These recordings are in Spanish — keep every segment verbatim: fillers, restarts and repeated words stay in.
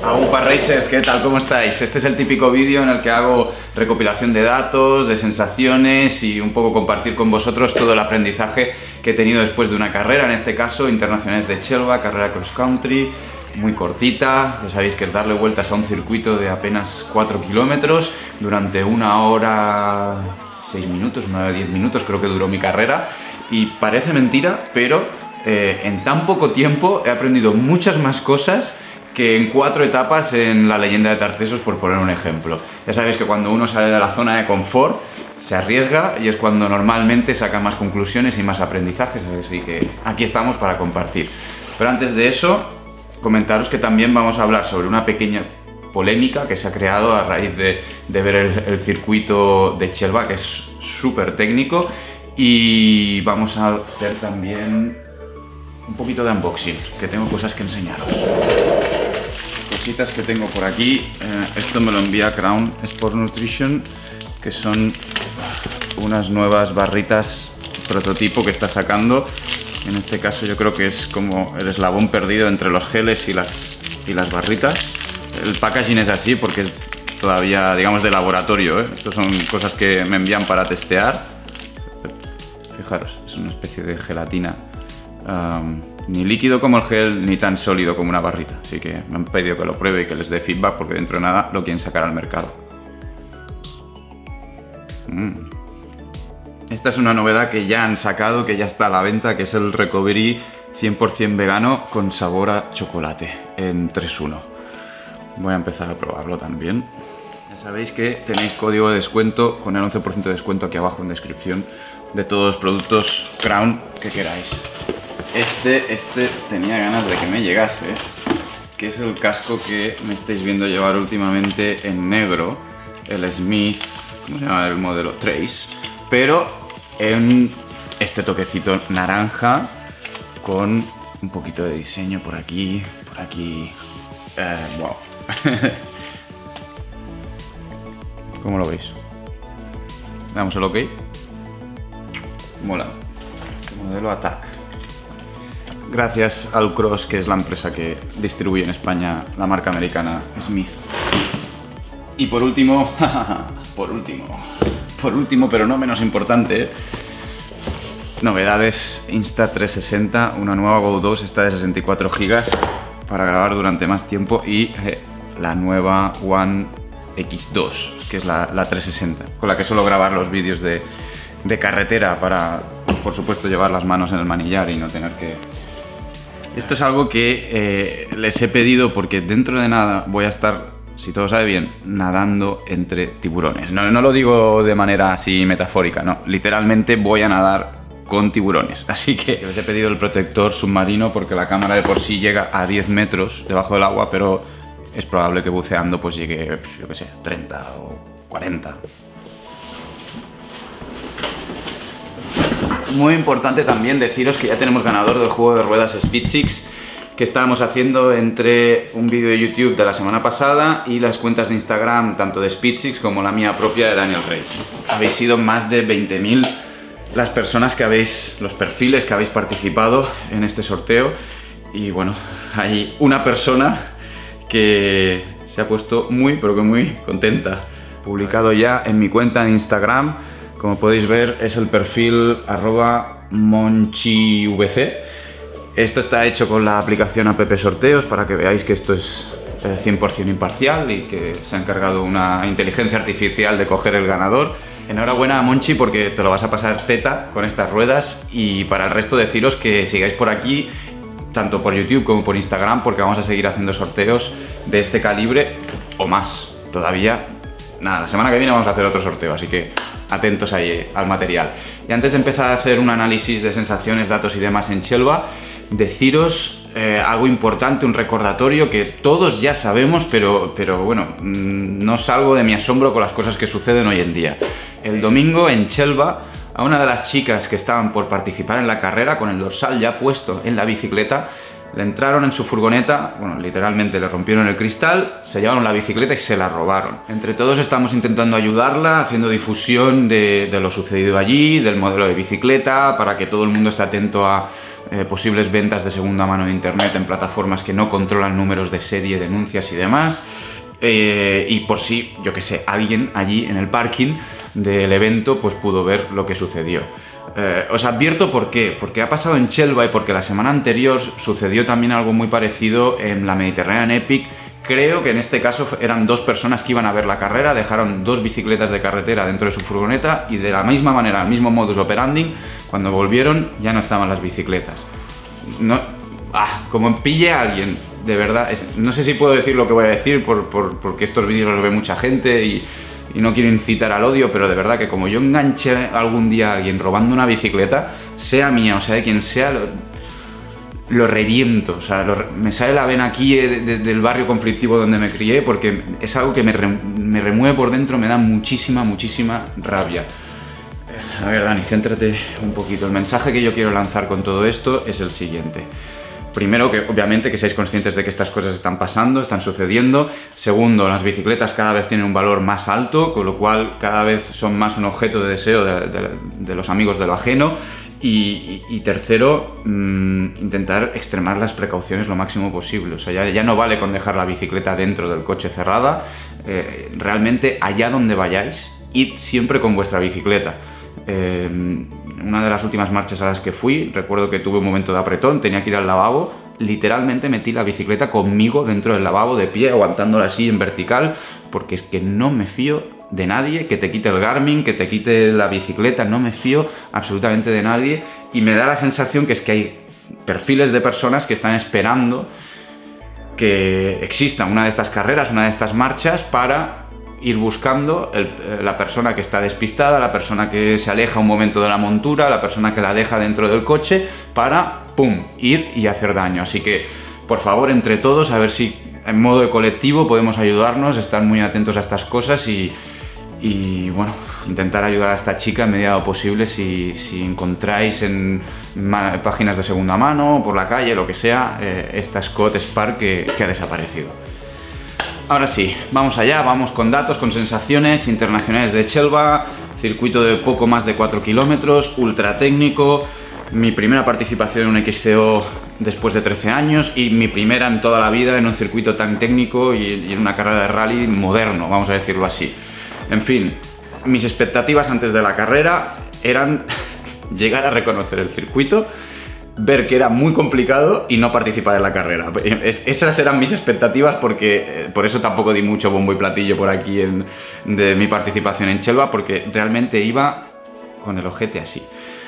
Aupa Racers, ¿qué tal? ¿Cómo estáis? Este es el típico vídeo en el que hago recopilación de datos, de sensaciones y un poco compartir con vosotros todo el aprendizaje que he tenido después de una carrera, en este caso Internacionales de Chelva, carrera cross country, muy cortita. Ya sabéis que es darle vueltas a un circuito de apenas cuatro kilómetros durante una hora seis minutos, una hora diez minutos creo que duró mi carrera, y parece mentira, pero eh, en tan poco tiempo he aprendido muchas más cosas que en cuatro etapas en la Leyenda de Tartesos, por poner un ejemplo. Ya sabéis que cuando uno sale de la zona de confort se arriesga y es cuando normalmente saca más conclusiones y más aprendizajes, así que aquí estamos para compartir. Pero antes de eso, comentaros que también vamos a hablar sobre una pequeña polémica que se ha creado a raíz de, de ver el, el circuito de Chelva, que es súper técnico, y vamos a hacer también un poquito de unboxing, que tengo cosas que enseñaros. Cositas que tengo por aquí. Eh, esto me lo envía Crown Sport Nutrition, que son unas nuevas barritas prototipo que está sacando. En este caso yo creo que es como el eslabón perdido entre los geles y las, y las barritas. El packaging es así porque es todavía, digamos, de laboratorio, ¿eh? Estas son cosas que me envían para testear. Fijaros, es una especie de gelatina. Um, ni líquido como el gel, ni tan sólido como una barrita. Así que me han pedido que lo pruebe y que les dé feedback porque dentro de nada lo quieren sacar al mercado. Mm. Esta es una novedad que ya han sacado, que ya está a la venta, que es el Recovery cien por cien vegano con sabor a chocolate en tres uno. Voy a empezar a probarlo también. Ya sabéis que tenéis código de descuento con el once por ciento de descuento aquí abajo en descripción de todos los productos Crown que queráis. Este, este tenía ganas de que me llegase, que es el casco que me estáis viendo llevar últimamente en negro, el Smith, ¿cómo se llama el modelo? Trace, pero en este toquecito naranja con un poquito de diseño por aquí, por aquí, eh, wow. ¿Cómo lo veis? Damos el OK. Mola. Modelo Attack. Gracias al Cross, que es la empresa que distribuye en España la marca americana Smith. Y por último, por último, por último, pero no menos importante, novedades Insta trescientos sesenta, una nueva Go dos, esta de sesenta y cuatro gigas para grabar durante más tiempo, y eh, la nueva One X dos, que es la, la trescientos sesenta, con la que suelo grabar los vídeos de, de carretera para, por supuesto, llevar las manos en el manillar y no tener que... Esto es algo que eh, les he pedido porque dentro de nada voy a estar, si todo sale bien, nadando entre tiburones. No, no lo digo de manera así metafórica, no. Literalmente voy a nadar con tiburones. Así que les he pedido el protector submarino porque la cámara de por sí llega a diez metros debajo del agua, pero es probable que buceando pues llegue, yo qué sé, treinta o cuarenta. Muy importante también deciros que ya tenemos ganador del juego de ruedas Speed Six que estábamos haciendo entre un vídeo de YouTube de la semana pasada y las cuentas de Instagram tanto de Speed Six como la mía propia de Daniel Racing. Habéis sido más de veinte mil las personas que habéis, los perfiles que habéis participado en este sorteo, y bueno, hay una persona que se ha puesto muy pero que muy contenta. Publicado ya en mi cuenta de Instagram. Como podéis ver, es el perfil arroba monchivc. Esto está hecho con la aplicación App Sorteos para que veáis que esto es cien por cien imparcial y que se ha encargado una inteligencia artificial de coger el ganador. Enhorabuena, Monchi, porque te lo vas a pasar teta con estas ruedas, y para el resto deciros que sigáis por aquí, tanto por YouTube como por Instagram, porque vamos a seguir haciendo sorteos de este calibre o más. Todavía, nada, la semana que viene vamos a hacer otro sorteo, así que atentos ahí al material. Y antes de empezar a hacer un análisis de sensaciones, datos y demás en Chelva, deciros eh, algo importante, un recordatorio que todos ya sabemos, pero, pero bueno, mmm, no salgo de mi asombro con las cosas que suceden hoy en día. El domingo en Chelva, a una de las chicas que estaban por participar en la carrera, con el dorsal ya puesto en la bicicleta, le entraron en su furgoneta, bueno, literalmente le rompieron el cristal, se llevaron la bicicleta y se la robaron. Entre todos estamos intentando ayudarla, haciendo difusión de, de lo sucedido allí, del modelo de bicicleta, para que todo el mundo esté atento a eh, posibles ventas de segunda mano de internet en plataformas que no controlan números de serie, denuncias y demás. Eh, y por si, yo que sé, alguien allí en el parking del evento pues pudo ver lo que sucedió. Eh, os advierto por qué, porque ha pasado en Chelva y porque la semana anterior sucedió también algo muy parecido en la Mediterranean Epic. Creo que en este caso eran dos personas que iban a ver la carrera, dejaron dos bicicletas de carretera dentro de su furgoneta y de la misma manera, el mismo modus operandi, cuando volvieron ya no estaban las bicicletas. No, ah, como pille a alguien, de verdad, es, no sé si puedo decir lo que voy a decir por, por, porque estos vídeos los ve mucha gente y, y no quiero incitar al odio, pero de verdad que como yo enganche algún día a alguien robando una bicicleta, sea mía o sea de quien sea, lo, lo reviento, o sea, lo, me sale la vena aquí de, de, del barrio conflictivo donde me crié, porque es algo que me, re, me remueve por dentro, me da muchísima, muchísima rabia. A ver, Dani, céntrate un poquito. El mensaje que yo quiero lanzar con todo esto es el siguiente. Primero, que obviamente que seáis conscientes de que estas cosas están pasando, están sucediendo. Segundo, las bicicletas cada vez tienen un valor más alto, con lo cual cada vez son más un objeto de deseo de, de, de los amigos de lo ajeno. Y, y, y tercero, mmm, intentar extremar las precauciones lo máximo posible. O sea, ya, ya no vale con dejar la bicicleta dentro del coche cerrada. Eh, realmente, allá donde vayáis, id siempre con vuestra bicicleta. Eh, una de las últimas marchas a las que fui, recuerdo que tuve un momento de apretón, tenía que ir al lavabo, literalmente metí la bicicleta conmigo dentro del lavabo de pie, aguantándola así en vertical, porque es que no me fío de nadie, que te quite el Garmin, que te quite la bicicleta, no me fío absolutamente de nadie y me da la sensación que es que hay perfiles de personas que están esperando que exista una de estas carreras, una de estas marchas para ir buscando el, la persona que está despistada, la persona que se aleja un momento de la montura, la persona que la deja dentro del coche para, pum, ir y hacer daño. Así que, por favor, entre todos, a ver si en modo de colectivo podemos ayudarnos, estar muy atentos a estas cosas y, y bueno, intentar ayudar a esta chica en medida de lo posible si, si encontráis en páginas de segunda mano, por la calle, lo que sea, eh, esta Scott Spark que, que ha desaparecido. Ahora sí, vamos allá, vamos con datos, con sensaciones internacionales de Chelva, circuito de poco más de cuatro kilómetros, ultra técnico, mi primera participación en un X C O después de trece años y mi primera en toda la vida en un circuito tan técnico y, y en una carrera de rally moderno, vamos a decirlo así. En fin, mis expectativas antes de la carrera eran llegar a reconocer el circuito, ver que era muy complicado y no participar en la carrera. Es, esas eran mis expectativas porque eh, por eso tampoco di mucho bombo y platillo por aquí en, de mi participación en Chelva, porque realmente iba con el ojete así.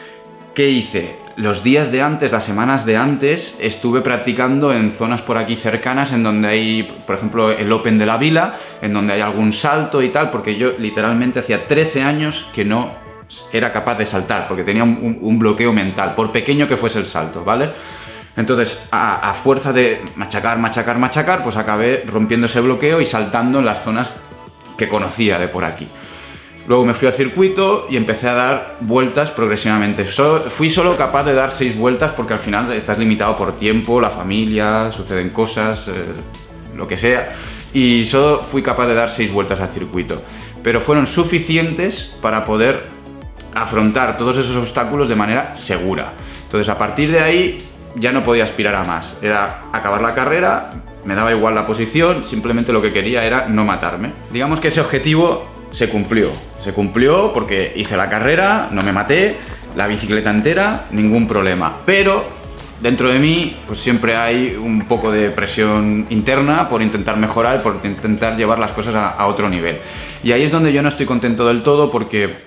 ¿Qué hice? Los días de antes, las semanas de antes, estuve practicando en zonas por aquí cercanas en donde hay, por ejemplo, el Open de la Vila, en donde hay algún salto y tal, porque yo literalmente hacía trece años que no era capaz de saltar, porque tenía un, un bloqueo mental, por pequeño que fuese el salto, ¿vale? Entonces, a, a fuerza de machacar, machacar, machacar, pues acabé rompiendo ese bloqueo y saltando en las zonas que conocía de por aquí. Luego me fui al circuito y empecé a dar vueltas progresivamente. So, fui solo capaz de dar seis vueltas porque al final estás limitado por tiempo, la familia, suceden cosas, eh, lo que sea. Y solo fui capaz de dar seis vueltas al circuito. Pero fueron suficientes para poder afrontar todos esos obstáculos de manera segura. Entonces, a partir de ahí ya no podía aspirar a más. Era acabar la carrera, me daba igual la posición, simplemente lo que quería era no matarme. Digamos que ese objetivo se cumplió. Se cumplió porque hice la carrera, no me maté, la bicicleta entera, ningún problema. Pero dentro de mí, pues siempre hay un poco de presión interna por intentar mejorar, por intentar llevar las cosas a, a otro nivel. Y ahí es donde yo no estoy contento del todo porque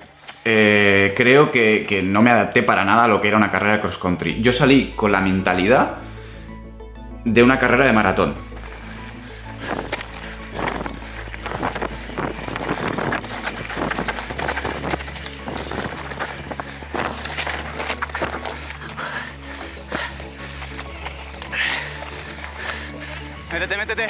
Eh, creo que, que no me adapté para nada a lo que era una carrera de cross country. Yo salí con la mentalidad de una carrera de maratón. Métete, métete.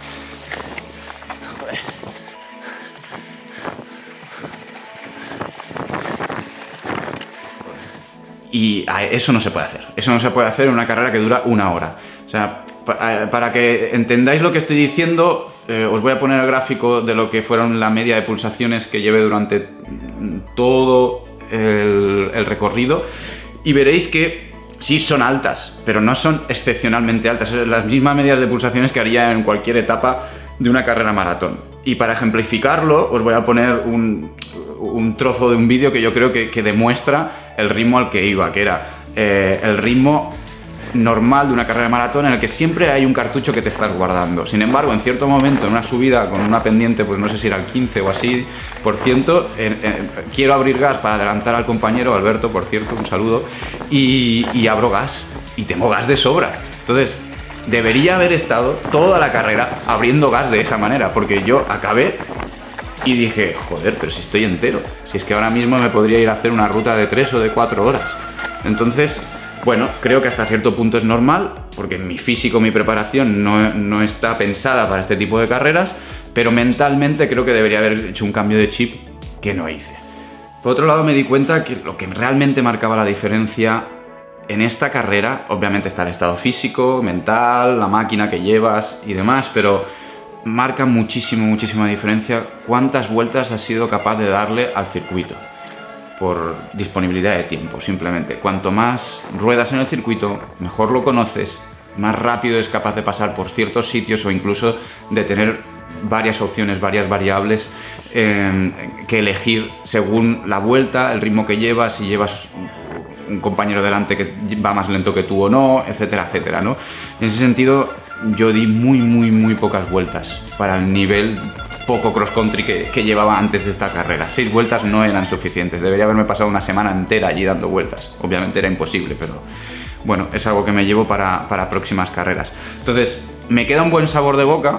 Y eso no se puede hacer. Eso no se puede hacer en una carrera que dura una hora. O sea, para que entendáis lo que estoy diciendo, eh, os voy a poner el gráfico de lo que fueron la media de pulsaciones que llevé durante todo el, el recorrido y veréis que sí son altas, pero no son excepcionalmente altas, son las mismas medidas de pulsaciones que haría en cualquier etapa de una carrera maratón. Y para ejemplificarlo os voy a poner un, un trozo de un vídeo que yo creo que, que demuestra el ritmo al que iba, que era eh, el ritmo normal de una carrera de maratón en el que siempre hay un cartucho que te estás guardando. Sin embargo, en cierto momento, en una subida con una pendiente, pues no sé si era el quince o así por ciento, eh, eh, quiero abrir gas para adelantar al compañero, Alberto, por cierto, un saludo, y, y abro gas, y tengo gas de sobra. Entonces, debería haber estado toda la carrera abriendo gas de esa manera, porque yo acabé y dije, joder, pero si estoy entero, si es que ahora mismo me podría ir a hacer una ruta de tres o de cuatro horas. Entonces, bueno, creo que hasta cierto punto es normal, porque mi físico, mi preparación no, no está pensada para este tipo de carreras, pero mentalmente creo que debería haber hecho un cambio de chip que no hice. Por otro lado, me di cuenta que lo que realmente marcaba la diferencia en esta carrera, obviamente está el estado físico, mental, la máquina que llevas y demás, pero marca muchísimo, muchísima diferencia cuántas vueltas has sido capaz de darle al circuito. Por disponibilidad de tiempo, simplemente. Cuanto más ruedas en el circuito, mejor lo conoces, más rápido es capaz de pasar por ciertos sitios o incluso de tener varias opciones, varias variables eh, que elegir según la vuelta, el ritmo que llevas, si llevas un compañero delante que va más lento que tú o no, etcétera, etcétera, ¿no? En ese sentido, yo di muy, muy, muy pocas vueltas para el nivel poco cross country que, que llevaba antes de esta carrera. Seis vueltas no eran suficientes, debería haberme pasado una semana entera allí dando vueltas. Obviamente era imposible, pero bueno, es algo que me llevo para, para próximas carreras. Entonces, me queda un buen sabor de boca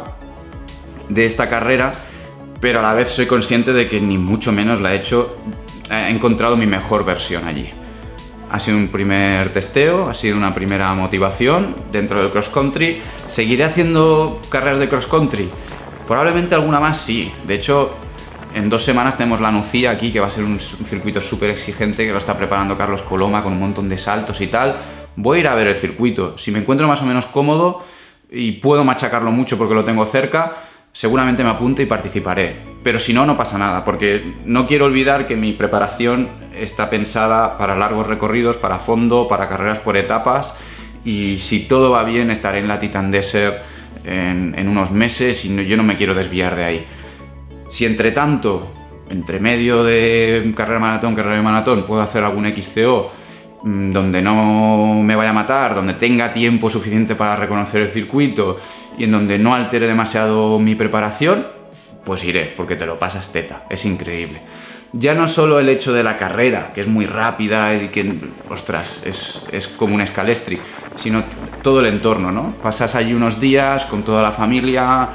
de esta carrera, pero a la vez soy consciente de que ni mucho menos la he hecho, he encontrado mi mejor versión allí. Ha sido un primer testeo, ha sido una primera motivación dentro del cross country. ¿Seguiré haciendo carreras de cross country? Probablemente alguna más sí. De hecho, en dos semanas tenemos la Nucía aquí, que va a ser un, un circuito súper exigente, que lo está preparando Carlos Coloma con un montón de saltos y tal. Voy a ir a ver el circuito. Si me encuentro más o menos cómodo y puedo machacarlo mucho porque lo tengo cerca, seguramente me apunte y participaré. Pero si no, no pasa nada, porque no quiero olvidar que mi preparación está pensada para largos recorridos, para fondo, para carreras por etapas, y si todo va bien estaré en la Titan Desert En, en unos meses y no, yo no me quiero desviar de ahí. Si entre tanto, entre medio de carrera maratón, carrera de maratón, puedo hacer algún X C O mmm, donde no me vaya a matar, donde tenga tiempo suficiente para reconocer el circuito y en donde no altere demasiado mi preparación, pues iré, porque te lo pasas teta, es increíble. Ya no solo el hecho de la carrera, que es muy rápida y que, ostras, es, es como un escalestri, sino todo el entorno, ¿no? Pasas allí unos días con toda la familia,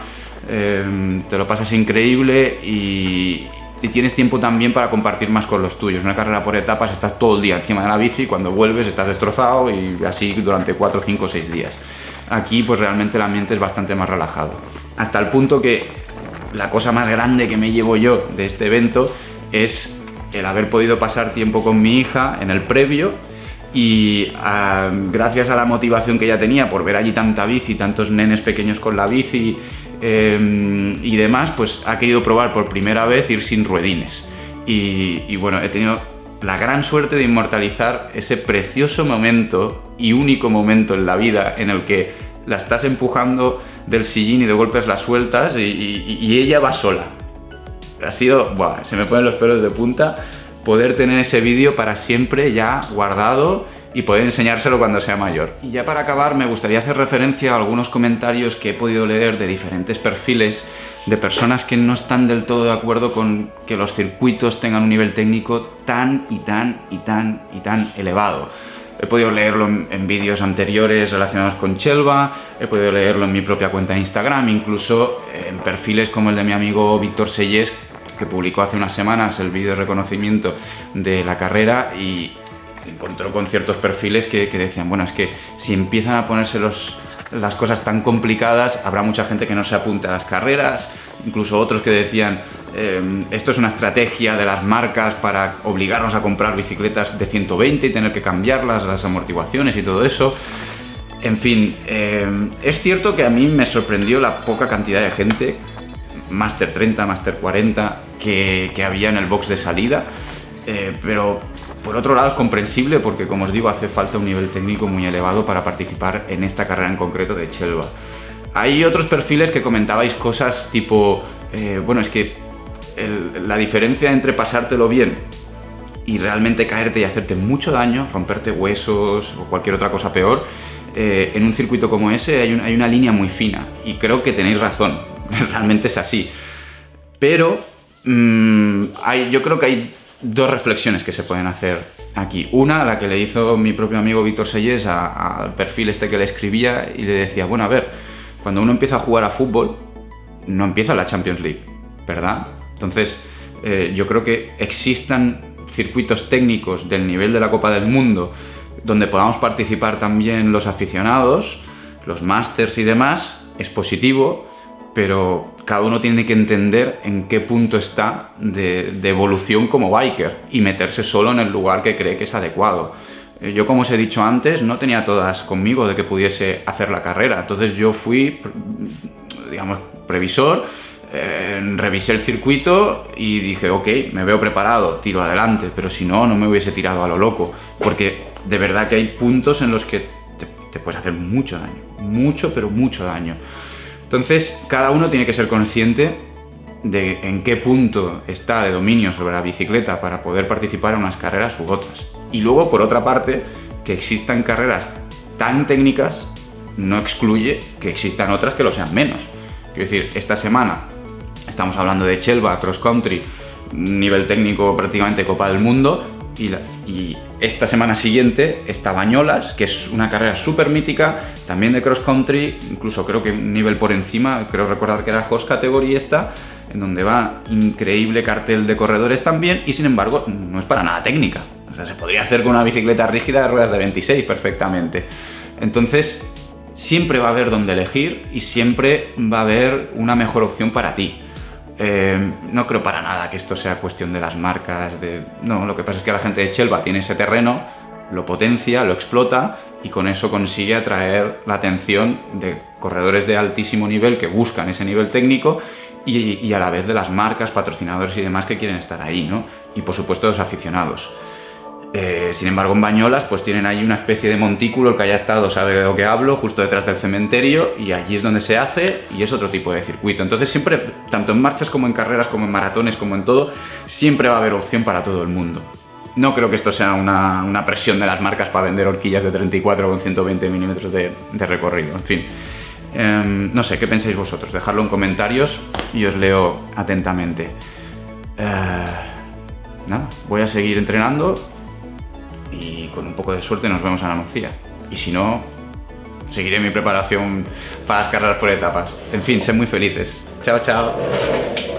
eh, te lo pasas increíble y, y tienes tiempo también para compartir más con los tuyos. Una carrera por etapas, estás todo el día encima de la bici, cuando vuelves estás destrozado y así durante cuatro, cinco, seis días. Aquí pues realmente el ambiente es bastante más relajado. Hasta el punto que la cosa más grande que me llevo yo de este evento es el haber podido pasar tiempo con mi hija en el previo y uh, gracias a la motivación que ella tenía por ver allí tanta bici, tantos nenes pequeños con la bici eh, y demás, pues ha querido probar por primera vez ir sin ruedines. Y, y bueno, he tenido la gran suerte de inmortalizar ese precioso momento y único momento en la vida en el que la estás empujando del sillín y de golpes la sueltas y, y, y ella va sola. Ha sido, buah, se me ponen los pelos de punta poder tener ese vídeo para siempre ya guardado y poder enseñárselo cuando sea mayor. Y ya para acabar me gustaría hacer referencia a algunos comentarios que he podido leer de diferentes perfiles de personas que no están del todo de acuerdo con que los circuitos tengan un nivel técnico tan y tan y tan y tan elevado. He podido leerlo en, en vídeos anteriores relacionados con Chelva, he podido leerlo en mi propia cuenta de Instagram, incluso en perfiles como el de mi amigo Víctor Sellés, que publicó hace unas semanas el vídeo de reconocimiento de la carrera y encontró con ciertos perfiles que, que decían, bueno, es que si empiezan a ponerse los, las cosas tan complicadas, habrá mucha gente que no se apunte a las carreras, incluso otros que decían, eh, esto es una estrategia de las marcas para obligarnos a comprar bicicletas de ciento veinte y tener que cambiarlas, las amortiguaciones y todo eso. En fin, eh, es cierto que a mí me sorprendió la poca cantidad de gente, Master treinta, Master cuarenta, que, que había en el box de salida. eh, pero por otro lado es comprensible porque, como os digo, hace falta un nivel técnico muy elevado para participar en esta carrera en concreto de Chelva. Hay otros perfiles que comentabais cosas tipo, eh, bueno, es que el, la diferencia entre pasártelo bien y realmente caerte y hacerte mucho daño, romperte huesos o cualquier otra cosa peor, eh, en un circuito como ese hay, un, hay una línea muy fina, y creo que tenéis razón, realmente es así. Pero mmm, hay, yo creo que hay dos reflexiones que se pueden hacer aquí. Una, la que le hizo mi propio amigo Víctor Sellés al perfil este que le escribía, y le decía, bueno, a ver, cuando uno empieza a jugar a fútbol, no empieza la Champions League, ¿verdad? Entonces, eh, yo creo que existan circuitos técnicos del nivel de la Copa del Mundo donde podamos participar también los aficionados, los másters y demás, es positivo, pero cada uno tiene que entender en qué punto está de, de evolución como biker y meterse solo en el lugar que cree que es adecuado. Yo, como os he dicho antes, no tenía todas conmigo de que pudiese hacer la carrera, entonces yo fui, digamos, previsor, eh, revisé el circuito y dije, ok, me veo preparado, tiro adelante, pero si no, no me hubiese tirado a lo loco, porque de verdad que hay puntos en los que te, te puedes hacer mucho daño, mucho, pero mucho daño. Entonces, cada uno tiene que ser consciente de en qué punto está de dominio sobre la bicicleta para poder participar en unas carreras u otras. Y luego, por otra parte, que existan carreras tan técnicas no excluye que existan otras que lo sean menos. Quiero decir, esta semana estamos hablando de Chelva, cross country, nivel técnico prácticamente Copa del Mundo, y, la, y esta semana siguiente está Bañolas, que es una carrera súper mítica, también de cross country, incluso creo que un nivel por encima, creo recordar que era Horse Category esta, en donde va increíble cartel de corredores también, y sin embargo no es para nada técnica. O sea, se podría hacer con una bicicleta rígida de ruedas de veintiséis perfectamente. Entonces, siempre va a haber donde elegir y siempre va a haber una mejor opción para ti. Eh, no creo para nada que esto sea cuestión de las marcas, de... no, lo que pasa es que la gente de Chelva tiene ese terreno, lo potencia, lo explota y con eso consigue atraer la atención de corredores de altísimo nivel que buscan ese nivel técnico y, y a la vez de las marcas, patrocinadores y demás que quieren estar ahí, ¿no? Y por supuesto los aficionados. Eh, sin embargo, en Bañolas pues tienen ahí una especie de montículo, el que haya estado sabe de lo que hablo, justo detrás del cementerio, y allí es donde se hace y es otro tipo de circuito. Entonces siempre, tanto en marchas como en carreras, como en maratones, como en todo, siempre va a haber opción para todo el mundo. No creo que esto sea una, una presión de las marcas para vender horquillas de treinta y cuatro con ciento veinte milímetros de, de recorrido, en fin. Eh, no sé, ¿qué pensáis vosotros? Dejadlo en comentarios y os leo atentamente. Eh, nada, voy a seguir entrenando y con un poco de suerte nos vemos en la Nucía. Y si no, seguiré mi preparación para las carreras por etapas. En fin, sed muy felices. Chao, chao.